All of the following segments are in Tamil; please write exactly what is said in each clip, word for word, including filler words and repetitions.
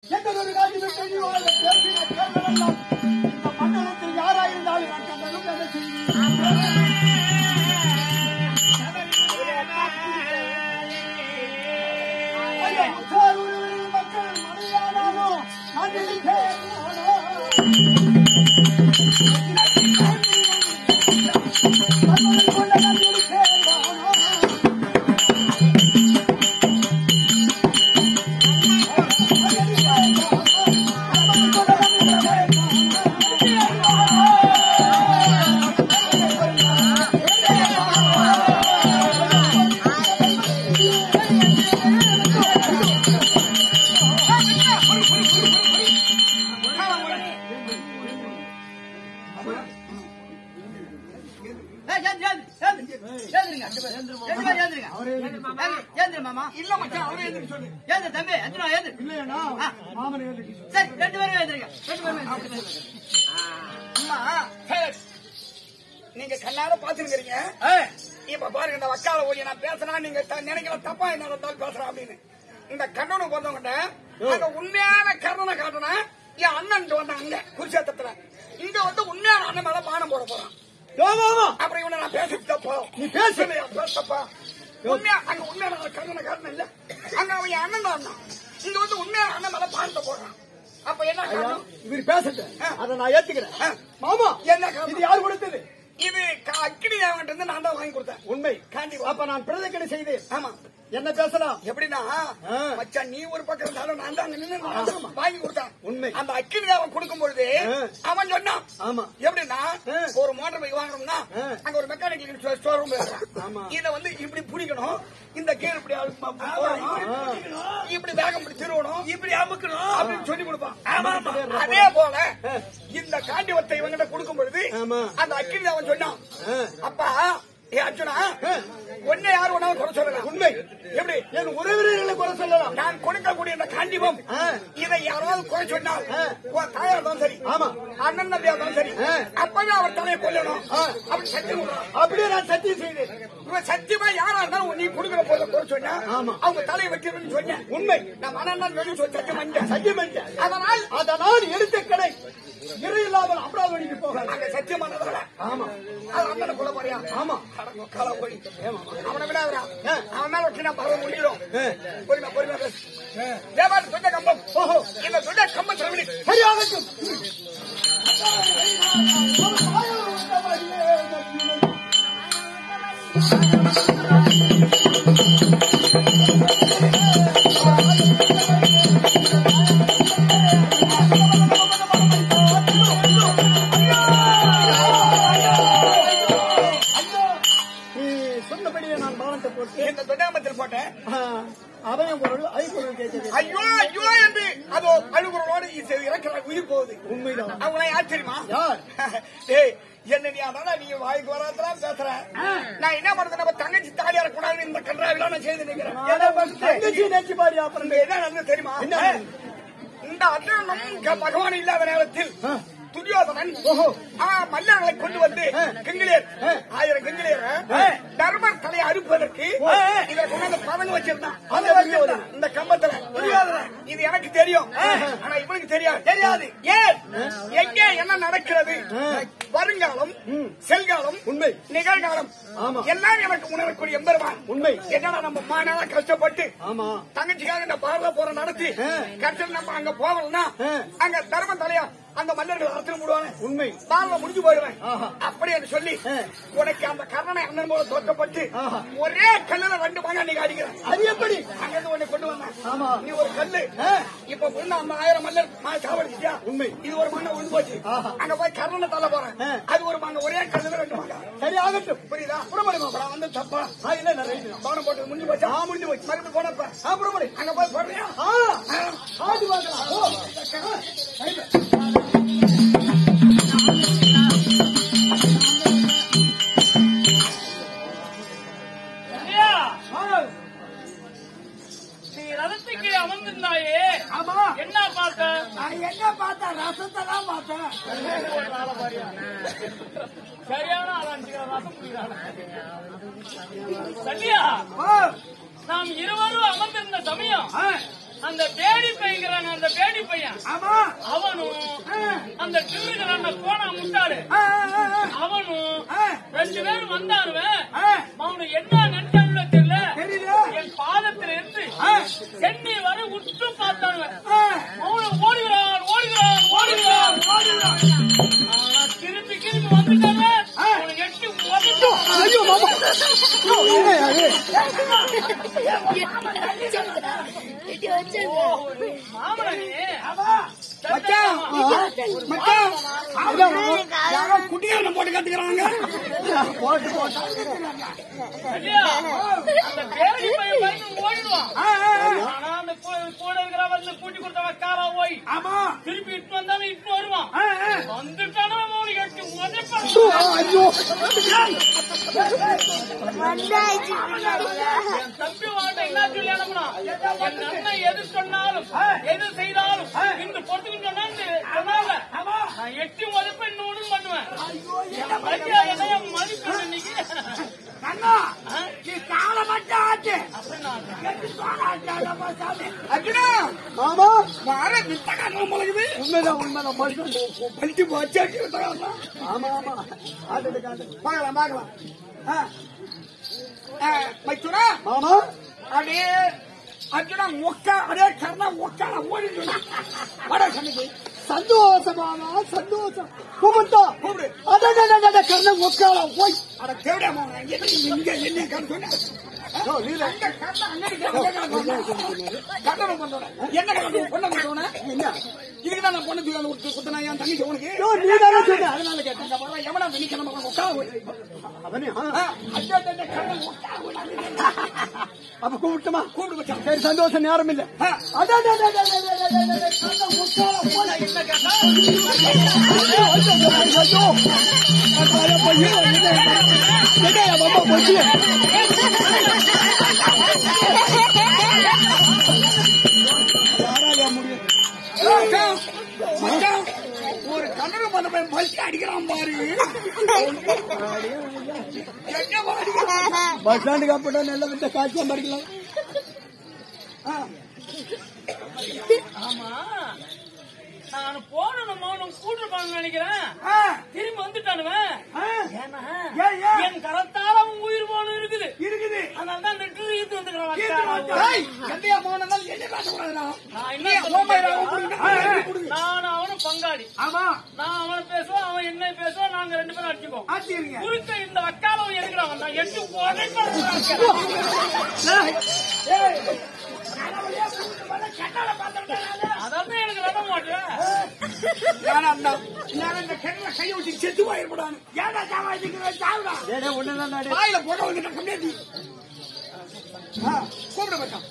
எங்களொரு காட்சி விட்டு நீ வாழ்ந்த பேசின பேர்களெல்லாம் இந்த மண்டலத்தில் யாராயிருந்தாலும் நான் கண்டனும் என்ன செய்வேன். மக்கள் மழையானாலும் நான் நினைத்தேன். நீங்க கண்ணால பாத்துருக்கீங்க. இப்ப பாருங்க இந்த வக்கால ஓடி நான் பேசுனா நீங்க நினைக்கிற தப்பா என்ன இருந்தாலும் பேசுறேன் அப்படின்னு இந்த கண்ணனை போறவங்கிட்ட அந்த உண்மையான கருணை காட்டனா என் அண்ணன் வந்தாங்க குருஷேத்திரத்துல இங்க வந்து உண்மையான அண்ணன் மேல பானம் போட போறான். அப்புறம் இவனை நான் பேசிட்டு தப்பா நீ பேசலையா பேசப்பா உண்மையா அங்க உண்மையான கருணை காட்டணும் இல்ல அங்க அவன் என் அண்ணன் தான் இங்க வந்து உண்மையான அண்ணன் மேல பானத்தை போடுறான். அப்ப என்ன காரணம் இவர் பேசட்டு அதை நான் ஏத்துக்கிறேன். மாமா என்ன இது யாரு கொடுத்தது? இது அக்கினி தேவன்ட்டு இருந்து நான் தான் வாங்கி கொடுத்தேன். உண்மை காண்டி அப்ப நான் பிரதக்கணை செய்தேன். ஆமா என்ன பேசலாம் எப்படின்னா மச்சான் நீ ஒரு பக்கம் இருந்தாலும் நான் தான் நின்று வாங்கி கொடுத்தேன். உண்மை அந்த அக்கினி தேவன் கொடுக்கும் பொழுது அவன் சொன்னான். ஆமா எப்படின்னா ஒரு மோட்டர் பைக் வாங்கணும்னா அங்க ஒரு மெக்கானிக்கல் ஸ்டோர் ரூம் இத வந்து இப்படி பிடிக்கணும் இந்த கீழ் இப்படி இப்படி வேகம் இப்படி திருவணும் இப்படி அமுக்கணும் அப்படின்னு சொல்லி கொடுப்பான். அதே போல இந்த காண்டிவத்தை இவங்கிட்ட கொடுக்கும் பொழுது அந்த அக்கினி தேவன் சொன்னான். அப்பா ஏ அர்ஜுனா ஒன்னே யாரும் ஒன்னாலும் குறை சொல்லலாம். உண்மை எப்படி என் உறவினர்களை குறை சொல்லலாம். நான் கொடுக்கக்கூடிய இந்த காண்டிபம் இதை யாராவது குறை சொன்னால் தாயா இருந்தாலும் சரி ஆமா அண்ணன் தம்பியா இருந்தாலும் சரி அப்பவே அவர் தலையை கொல்லணும் அப்படி சத்தியம் அப்படியே நான் சத்தியம் செய்தேன். இவன் சத்தியமா யாரா இருந்தாலும் நீ கொடுக்கிற போத குறை சொன்னா அவங்க தலையை வைக்கணும்னு சொன்னேன். உண்மை நான் அண்ணன் சொல்லி சத்தியம் பண்ணிட்டேன் சத்தியம் பண்ணிட்டேன். அதனால் அதனால் எடுத்த கடை இரு இல்லாமல் அமராவதிக்கு போக அங்க சத்தியமானதால ஆமா அது அண்ணனை கொல்ல போறியா? ஆமா கால போய் அவனை விடாதா அவன் மேல வச்சு நான் பரவ முடியும். பொறுமை பொறுமை பேசு தேவாரி சொந்த கம்பம் ஓஹோ இந்த சொந்த கம்பம் சொல்லி சரியாகட்டும். சொன்னபடியே நான் பானத்தை போட்டு இந்த தொண்டாமத்தில் போட்டேன். அவன் பொருள் ஐப்பொருள் கேட்கிறது. ஐயோ ஐயோ என்று அதோ அழுகுறோடு இறக்கிற உயிர் போகுது. உண்மைதான். அவங்கள யார் தெரியுமா? யார்? ஏய் என்ன நீ அதான் நீ வாய்க்கு வராதான் பேசுற. நான் என்ன பண்றது நம்ம தங்கச்சி தாலியார கூடாது இந்த கன்றாவிலாம் நான் செய்து நினைக்கிறேன். தங்கச்சி நினைச்சு பாரு அப்புறம் என்ன நடந்தது தெரியுமா? இந்த அர்ஜுனனும் பகவான் இல்லாத நேரத்தில் துரியோதனன் மல்லர்களை கொண்டு வந்து கிங்கிலியர் ஆயிரம் கிங்கிலியர் தர்மர் தலையை அறுப்பதற்கு இதை கொண்டாந்து பதங்க வச்சிருந்தான். இந்த கம்பத்துல இது எனக்கு தெரியும் ஆனா இவனுக்கு தெரியாது தெரியாது. ஏன் எங்கே என்ன நடக்கிறது வருங்காலம் செல்காலம் உண்மை நிகழ்காலம் எல்லாம் எனக்கு உணரக்கூடிய எம்பெருமான் உண்மை. என்னடா நம்ம மாநாள கஷ்டப்பட்டு தங்கச்சிக்காக இந்த பாரத போற நடத்தி கஷ்டம் நம்ம அங்க போகலன்னா அங்க தர்ம தலையா அந்த மன்னர்கள் அரசு விடுவாங்க. உண்மை பாரத முடிஞ்சு போயிடுவேன் அப்படி என்று சொல்லி உனக்கு அந்த கர்ணனை அண்ணன் போல தோற்கப்பட்டு ஒரே கல்லுல ரெண்டு மகன் நீங்க அடிக்கிறேன். அது எப்படி அங்கிருந்து உன்னை கொண்டு வந்தேன். நீ ஒரு கல்லு இப்ப அந்த ஆயிரம் மல்லர் சாவடிச்சியா? உண்மை இது ஒரு மண்ணை உண்டு போச்சு. அங்க போய் கர்ணனை தள்ள போறேன். அது ஒரு மண்ணை ஒரே கல்லுல ரெண்டு மகன் சரி ஆகட்டும். புரியுதா? புறமணி வந்து தப்பா பவனம் போட்டு முடிஞ்சு போச்சு. முடிஞ்சு போச்சு மருந்து போனப்ப புறமணி அங்க போய் போடுறியா? ஆடி வாங்கலாம். ரசத்துக்கு அமர்ந்திருந்தாயே என்ன பார்த்த? என்ன பார்த்தேன்? ரசத்தை தான் பார்த்தேன். சரியான ஆளாச்சு ரசம் புரியுறாங்க. சரியா நாம் இருவரும் அமர்ந்திருந்த சமயம் அந்த பேடி பையங்கிறாங்க, அந்த பேடி பையன் ஆமா அவனும் அந்த திருகிறான் கோணா முட்டாரு அவனும் ரெண்டு பேரும் வந்தாருவேன். அவனு என்ன நினைச்சான்னு தெரியல, என் பாதத்துல இருந்து சென்னை வர உற்று பார்த்தானுவேன். அவனு ஓடுகிறான் ஓடுகிறான் ஓடுகிறான் ஓடுகிறான். திருப்பி திருப்பி வந்துட்டாங்க. அவனை எட்டி உதட்டும். ஐயோ மாமா குட்டியான போட்டு கத்துக்கிறாங்க. கூட இருக்கிற வந்து கூட்டி கொடுத்த வக்காரா போய் திருப்பி இட்டு வந்தாலும் இட்டு வருவான். வந்துட்டானா எட்டு என் தம்பி வாழ்க்கை என்ன சொல்லி அனுப்புனா, என் அண்ணன் எது சொன்னாலும் எது செய்தாலும் இன்று பொறுத்துக்கிட்டு சொன்னாங்க. நான் எட்டி மதிப்பை இன்னொன்னு பண்ணுவேன். மதிப்பு இன்னைக்கு உண்மைதான் உண்மைதான் பழிச்சு போச்சு. ஆமா ஆமா பார்க்கலாம் பார்க்கலாம். மைத்துனா ஆமா அப்படியே அர்ஜுனா ஒக்கா அப்படியே கர்ணா ஒக்கால ஓடிட்டு வட சமைக்கு சந்தோஷமாமா சந்தோஷம் கூப்பிட்டா கூப்பிடு. அட கர்ணம் ஒக்கால போய் அட தேவையாமா இங்க என்ன கண் சொன்ன இதுக்குதான் நான் பொண்ணு குத்தனா என் தங்கச்சி உனக்கு அதனால கேட்டேன். எவனா வெனிக்கணும் அவனே அப்ப கூப்பிட்டுமா கூப்பிட்டு சரி சந்தோஷம் நேரம் இல்ல. ஒரு கண்ணு பண்ண போய் பல்ட்டி அடிக்கிறான் பாரு. பஸ் ஸ்டாண்டுக்கு அப்பட்டா நல்ல விட்ட காய்ச்சல் படிக்கலாம். ஆமா நான் போனோம் மௌனம் கூட்டிருப்பாங்க நினைக்கிறேன். திரும்பி வந்துட்டானுவேன். என் கரத்தால அவன் உயிர் போனும் இருக்குது இருக்குது அதனாலதான் நெட்டு ஈர்த்து வந்துக்கிறான். நான் அவனும் பங்காளி. ஆமா நான் அவனை பேசுவோம், அவன் என்ன பேசுவோம், நாங்க ரெண்டு பேரும் அடிச்சுக்கோம். குறுக்க இந்த வக்காலம் எடுக்கிறான். நான் எட்டு அதான் எனக்கு வர மாட்டேன். கையை வச்சு செத்து போயிருப்படான். ஏடா ஒண்ணுதான் வாயில போட வந்துட்ட முன்னேறி கூப்பிட மாட்டான்.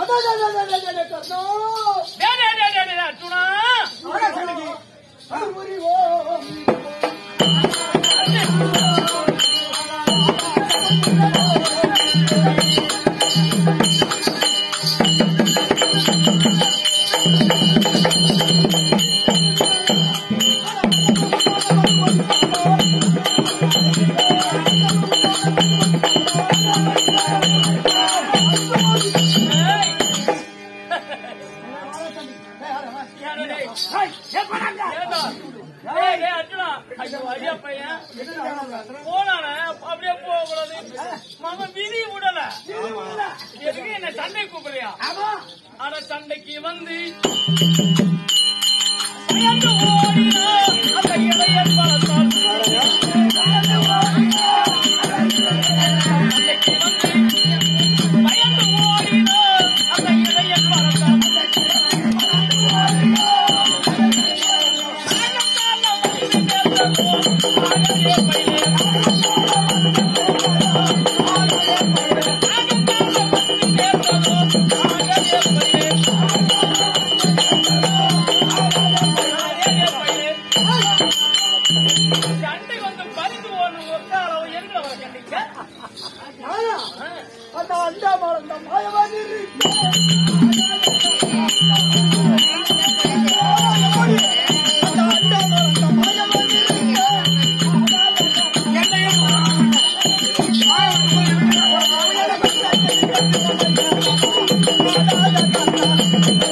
போனான அப்படியே போக கூடாது. மகன் விதி விடல. எதுக்கு என்ன சண்டை கூப்பிடுறியா? ஆனா சண்டைக்கு வந்து ஓடினா அந்த இளையன் பலத்தால் பயந்து ஓடினா அந்த இளையன் பலத்தால் சண்டை வந்து பறிந்து போன ஒருத்தால் அவன் எங்க வர கண்டிக்க அந்த அண்டா மறந்த மாயவாதி என்ன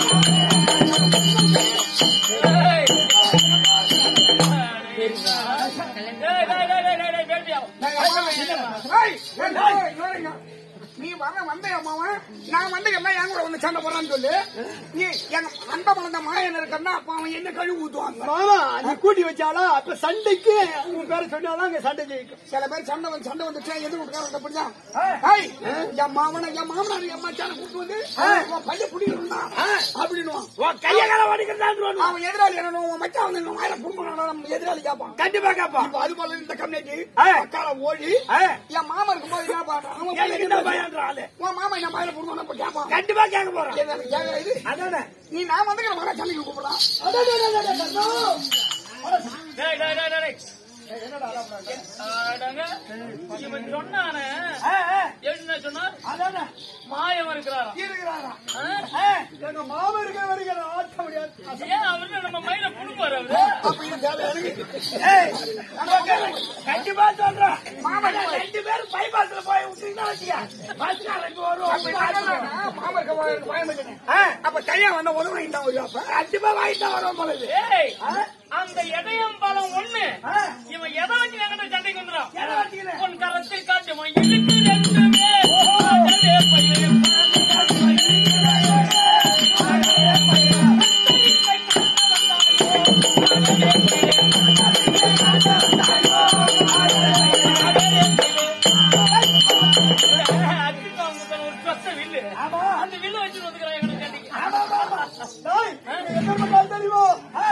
நீ வர வந்த அம்மாவன் நான் வந்து எல்லாம் என் கூட வந்து சண்டை போறான்னு சொல்லு. நீ எங்க அந்த மலர்ந்த மாயன் இருக்கா அப்ப அவன் என்ன கழுவி ஊத்துவாங்க. மாமா நீ கூட்டி வச்சாலா அப்ப சண்டைக்கு உங்க பேரை சொன்னாலும் அங்க சண்டை ஜெயிக்கும். சில பேர் சண்டை வந்து சண்டை வந்துச்சா எது விட்டுக்காரங்க அப்படிதான். என் மாமனை என் மாமனார் என் மச்சான கூட்டு வந்து பையன் பிடிக்கணும்னா அப்படின்னு கைய கால வடிக்கிறான். அவன் எதிராளி என்ன உன் மச்சான் வந்து மாயிரம் புண்பம் எதிராளி கேட்பான். கண்டிப்பா கேட்பான். அது போல இந்த கம்யூனிட்டி அக்கால ஓடி என் மாமா இருக்கும் போது கேட்பான். உன் மாமா என்ன மாயிரம் புண்பம் கேட்பான். கண்டிப்பா கேட்க போறான். இது அதானே நீ நான் வந்து வர சண்டைக்கு கூப்பிடலாம். இவன் சொன்னானே என்ன சொன்னா மாயம் இருக்கிறாரா இருக்கிறாரா எங்க மாமா இருக்கிற வரைக்கும் ஆட்ட முடியாது. ஏன் அவரு நம்ம மயில புடுப்பாரு கண்டிப்பா சொல்றேன். மாமா ரெண்டு பேரும் பைபாஸ்ல போய் விட்டீங்கன்னா வச்சியா பஸ்காரங்க வரும். அப்ப கையா வந்த உதவி வாங்கிட்டா வரும். அப்ப கண்டிப்பா வாங்கிட்டு வரும் போல. அந்த இதயம் பலம் ஒண்ணு இவன் எதை வச்சு என்கிட்ட சண்டைக்கு வந்துடும். உன் கரத்தை காட்டு இருக்கு ரெண்டுமே அந்த வில்லு வச்சு வந்துக்கிறான் எங்களுக்கு சண்டைக்கு. தெரியுமோ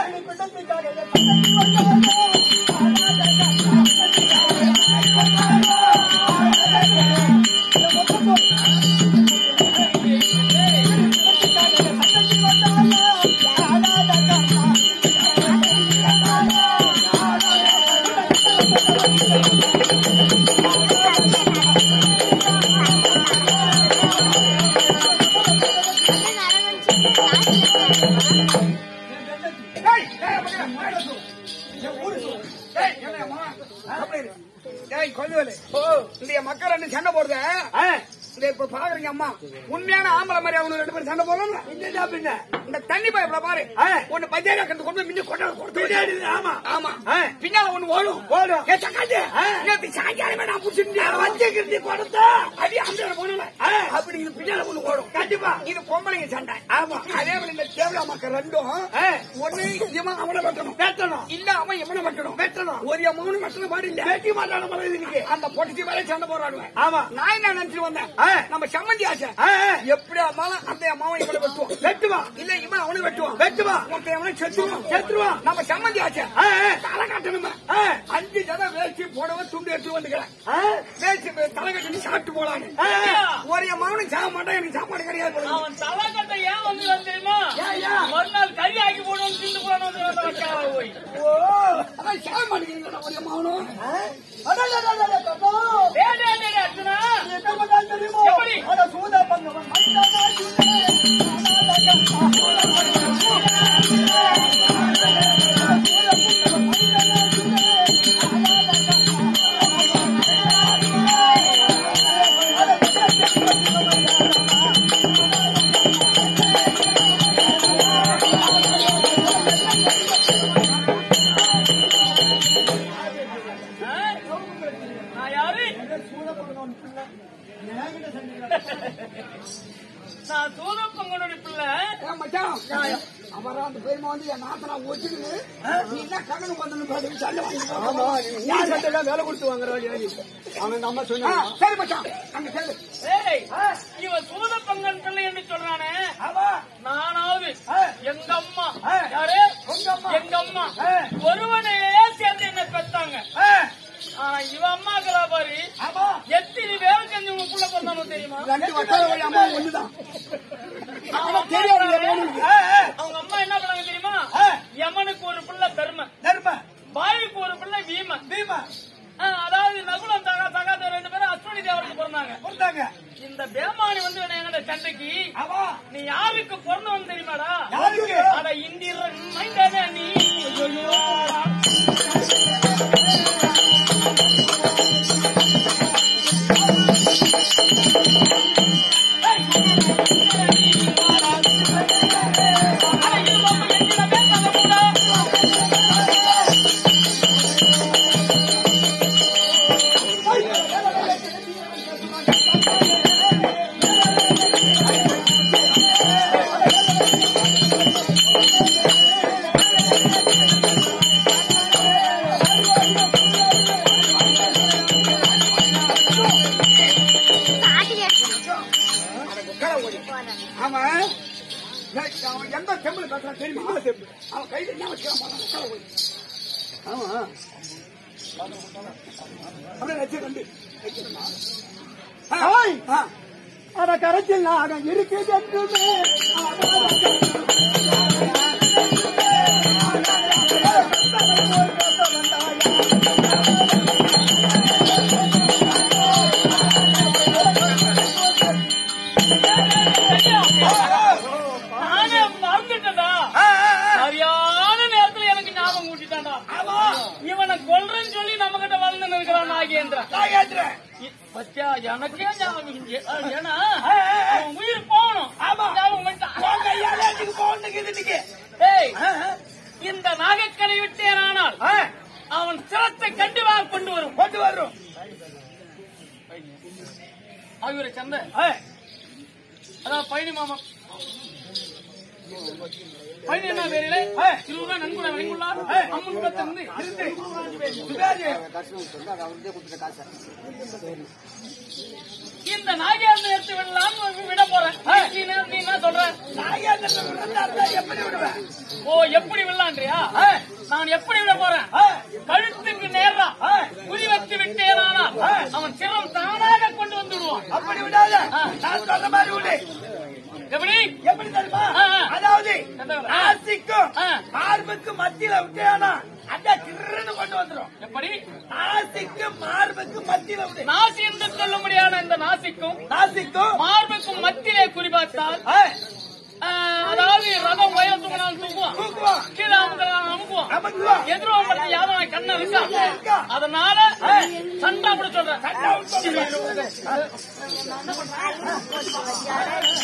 மக்கள் ரெண்டு சண்டை போடுத இப்ப பாக்குறீங்க அம்மா உண்மையான ஆம்பளை மாதிரி அவங்க ரெண்டு பேரும் சண்டை போடுறாங்க. இந்த தண்ணி பைப்ல பாரு ஒண்ணு பஞ்சாயத்து கண்டு கொண்டு மின்னி கொண்டு கொடுத்து. ஆமா ஆமா பின்னால ஒண்ணு ஓடும் ஓடும் நேற்று சாயங்காலமே நான் புடிச்சிருந்தேன் வஞ்சிக்கிட்டு கொடுத்த அடி அந்த போனல அப்படி இது பின்னால ஒண்ணு ஓடும். கண்டிப்பா இது பொம்பளைங்க சண்டை. ஆமா அதே மாதிரி இந்த தேவலா மக்கள் ரெண்டும் ஒண்ணு இவன் அவனை வெட்டணும் வெட்டணும் இல்ல அவன் இவனை வெட்டணும் வெட்டணும். ஒரு அம்மாவும் வெட்டணும் பாடு இல்ல வெட்டி மாட்டான இன்னைக்கு அந்த பொட்டிச்சு வரை சண்டை போடுறாங்க. ஆமா நான் என்ன நினைச்சு வந்தேன் நம்ம சம்மந்தி ஆசை எப்படி அம்மாவும் அந்த அம்மாவும் இவனை வெட்டுவோம் வெட்டுவான் இல்ல இவன் அவனு வெட்டுவான் வெட்டுவான் அவனை செத்துவான் செத்துருவான். நம்ம சம்மந்தி ஆசை தலை கட்டணுமா அஞ்சு ஜனம் வேஸ்ட் போடவ துண்டு எடுத்து வந்துக்கிறேன் வேஸ்ட் தலை கட்டி சாப்பிட்டு போலான்னு ஒரு அம்மாவும் சாக மாட்டான். எனக்கு சாப்பாடு கிடையாது. அவன் தலை கட்ட ஏன் வந்து தெரியுமா ஒரு நாள் கறி ஆக்கி போடுவோம் திண்டு போடணும் போய் அதான் சாக மாட்டேங்கிறீங்க ஒரு அம்மாவனும் சூதா பங்க நான் சூதப்பங்கனுடைய பிள்ளை அப்புறம் அந்த பெருமா வந்து என் நாத்தனா ஒச்சுக்கிட்டு நீ என்ன கண்ணனு பண்ணு சண்டை சண்டை வேலை கொடுத்து வாங்குறாங்க. அவன் அம்மா சொன்னா சரி மச்சான் அங்க சொல்லு. இவன் சூதப்பங்கன் பிள்ளை என்று சொல்றானே நானாவது எங்க அம்மா யாரு எங்க அம்மா ஒருவனையே சேர்ந்து என்ன பெற்றாங்க. ஆனா இவ அம்மாக்களா பாரு எத்தனை வேலை செஞ்சு உங்க புள்ள பிறந்தாலும் தெரியுமா? அம்மா ஒண்ணுதான் அவங்க அம்மா என்ன பண்ணாங்க தெரியுமா? யமனுக்கு ஒரு பிள்ளை தர்ம தர்ம வாயுக்கு ஒரு பிள்ளை பீம பீம அதாவது நகுலம் தகா தகாத ரெண்டு பேரும் அஸ்வினி தேவருக்கு பிறந்தாங்க. இந்த பேமானி வந்து என்கிட்ட சண்டைக்கு நீ யாருக்கு பிறந்தவன் தெரியுமாடா? அட இந்திரன் மைந்தனே நீ Hey! அவன் எந்த செம்பில் பேசுறான் தெரியுமா? அவன் கையில என்ன வச்சுக்கிறான்? ஆமா அப்படியே வச்சு கண்டு அத கரைச்சல் நாகம் இருக்குது என்றுமே நானே மறந்துட்டா சரியான நேரத்துல எனக்கு ஞாபகம் கூட்டிட்டாண்டா. இவனை கொல்றேன்னு சொல்லி நம்ம கிட்ட வந்து இருக்கிறான் நாகேந்திரன். பத்தியா எனக்கே ஞாபகம் ஏன்னா உயிர் போகணும். இந்த நாகக்கரை விட்டேனானால் அவன் சிரத்தை கண்டிப்பாக கொண்டு வரும் கொண்டு வரும் ஆகியோரை சந்த அதான் பழனி மாமா பழனி என்ன பேரிலே இருபது ரூபாய் நன்கொடை வழங்கியுள்ளார். அம்மன் பத்திலிருந்து இந்த நாகேந்திரன் எடுத்து விடலாம் விட போறேன். நீ என்ன சொல்ற? எப்படி விடுவேன்? ஓ எப்படி விடலான்றியா? நான் எப்படி விட போறேன்? கழுத்துக்கு நேரா குறி வச்சு விட்டேனானா அவன் சிரம் தானாக கொண்டு வந்து விடுவான். அப்படி விடாத நான் சொன்ன மாதிரி விடு. எப்படி எப்படி தெரியுமா? அதாவது ஆசிக்கும் மார்புக்கு மத்தியில விட்டேனா அதான் திருன்னு கொண்டு வந்துடும். எப்படி? நாசிக்கு மார்புக்கு மத்தியில விடு. நாசி என்று சொல்ல முடியாத இந்த நாசிக்கும் நாசிக்கும் மார்புக்கும் மத்தியிலே குறிப்பார்த்தால் அதாவது ரதம் வயல் தூங்கினாலும் தூக்குவான், கீழே அமுக்கலாம் அமுக்குவான், எதிரும் பற்றி யாரும் கண்ணை இருக்கா. அதனால சண்டா கூட சொல்றேன்.